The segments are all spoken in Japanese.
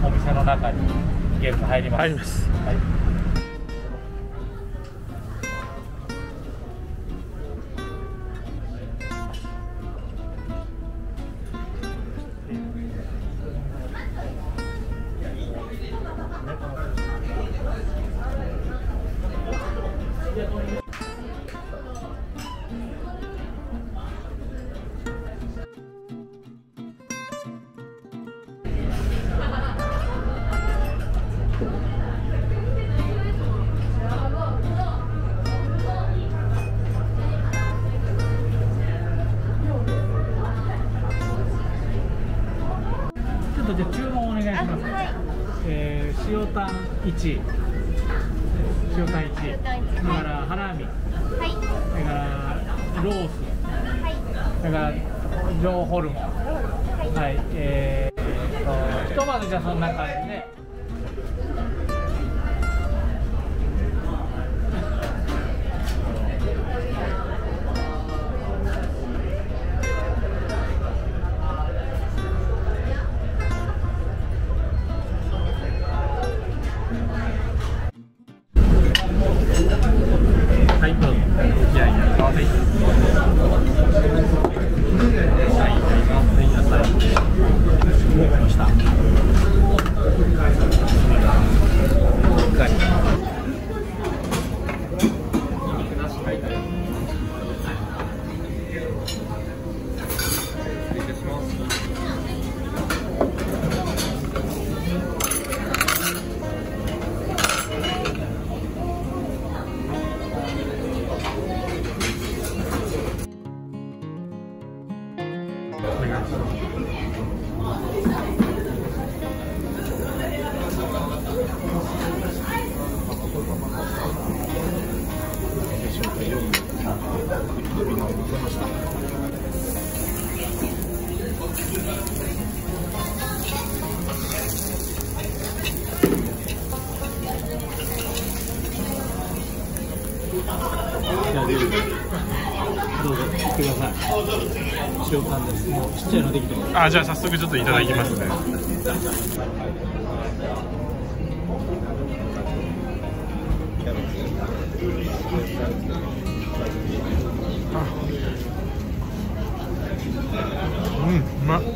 お店の中にゲーム入ります。 入ります。 はい。じゃあ注文お願いします。はい、塩タン1、塩タン1、それからハラミ、はい、それからロース、はい、それから上ホルモン、はい、ひとまずじゃあそんな感じで。はい、どうぞ。いやいや、かわいい。どうぞ行ってください。塩タンです。もうちっちゃいのできてます。 あ、じゃあ早速ちょっといただきますね。うん、うまっ。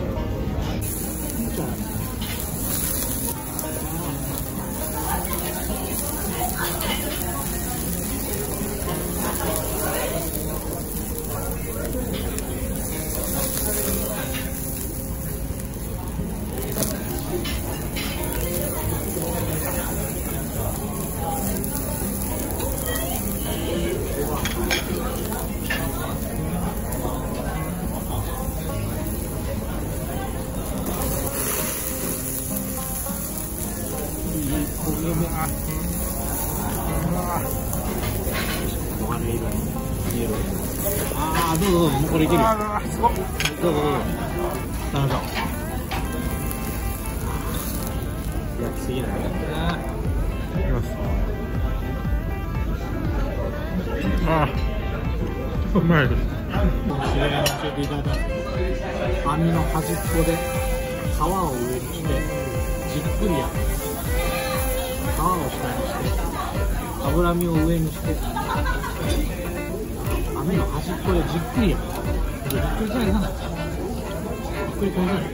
ああ、どうぞどうぞ、もうこれいけるよ。どうぞどうぞ。頼むぞ。焼きすぎない。いきます。ああ、うまいです。知り合いに教えていただいた網の端っこで皮を上にしてじっくり焼く。皮を下にして脂身を上にして網の端っこでじっくり焼く。じっくりじゃないな。じっくりこんなに。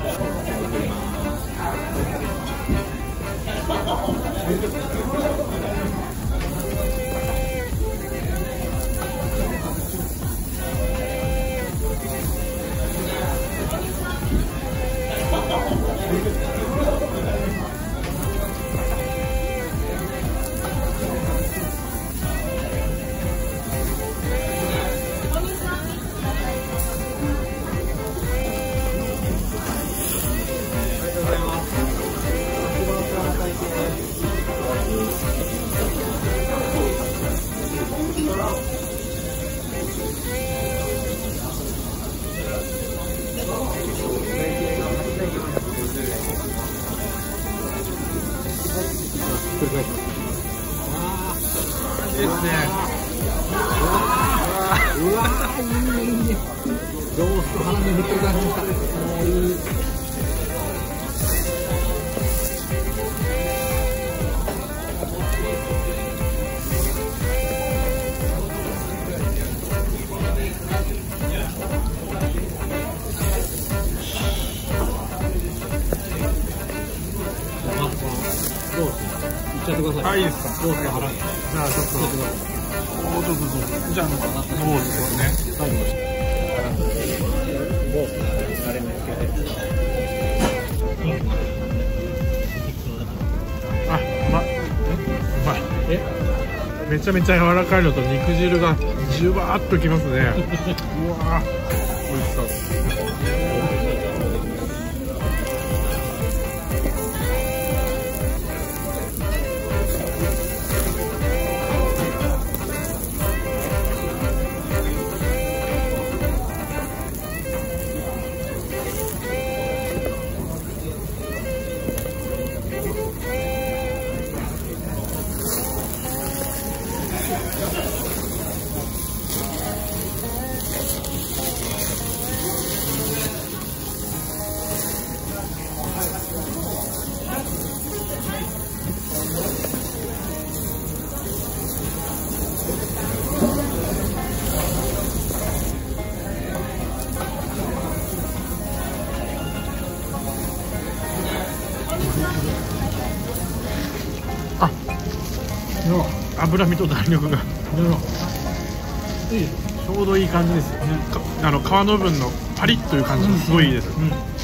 ですね。うわー、いいねいいね。ロースとハラミ振ってくださいました。 ちゃってください。 あ、いいですか。 どうぞ、腹。 じゃあちょっと。お、どうぞ。じゃあそうですね。 最後の。もうあれにつけて。 あ、うまい。めちゃめちゃ柔らかいのと肉汁がじゅわーっときますね。うわー、美味しそう。脂身と弾力がちょうどいい感じですね。皮の部分のパリッという感じがすごいいいです。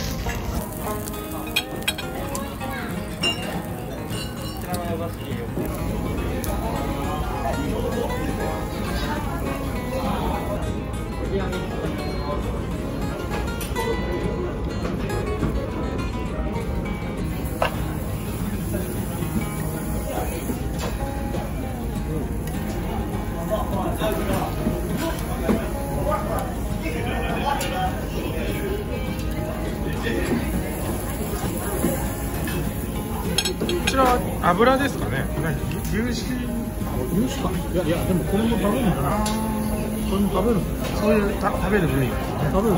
こちらは油ですかね。牛脂か。いやでもこれも食べるのかな。これも食べるの。そういう食べる部位。食べるの。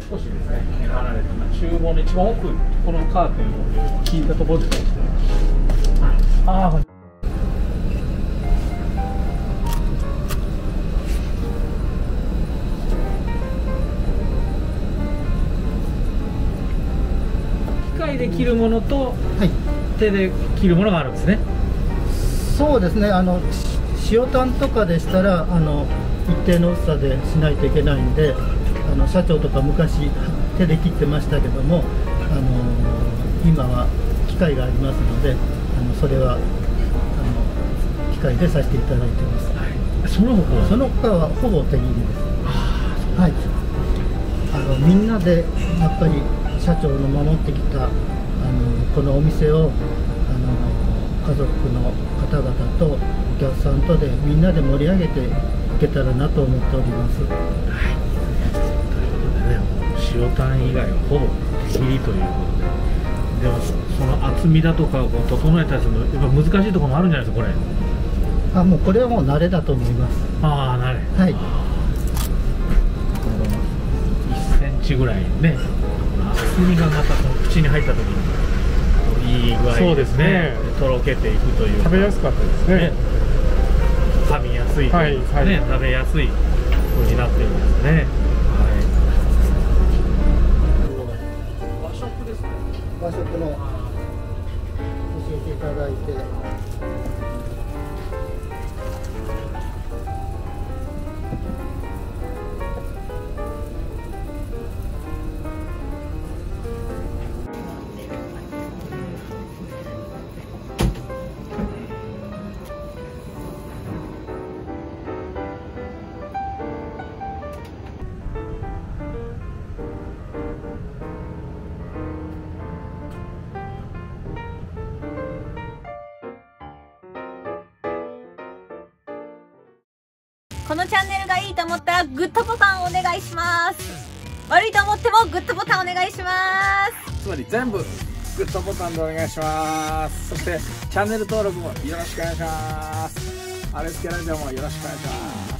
少しですね離れた厨房の一番奥、このカーテンを引いたところですね。ああ、機械で切るものと、はい、手で切るものがあるんですね。 そうですね、塩タンとかでしたら一定の薄さでしないといけないんで、社長とか昔手で切ってましたけども、今は機械がありますので、それは機械でさせていただいてます。はい、その他はほぼ手切りです。はい、みんなでやっぱり社長の守ってきたこのお店を家族の方々とお客さんとでみんなで盛り上げていけたらなと思っております。はい、 ということでね、塩タン以外はほぼ手切りということで、でもその厚みだとかを整えたりするのやっぱ難しいところもあるんじゃないですか、これ。 もうこれはもう慣れだと思います。 ああ、慣れ。 はい。 1センチぐらいね、厚みがまたその口に入った時にいい具合にそうですね、 とろけていくというか、 食べやすかったですね。 噛みやすいというかね、 はいはい、 食べやすい風になってるんですね。和食ですね。 和食の教えていただいて。 このチャンネルがいいと思ったらグッドボタンお願いします。悪いと思ってもグッドボタンお願いします。 つまり全部グッドボタンでお願いします。そしてチャンネル登録もよろしくお願いします。アレスケラジオもよろしくお願いします。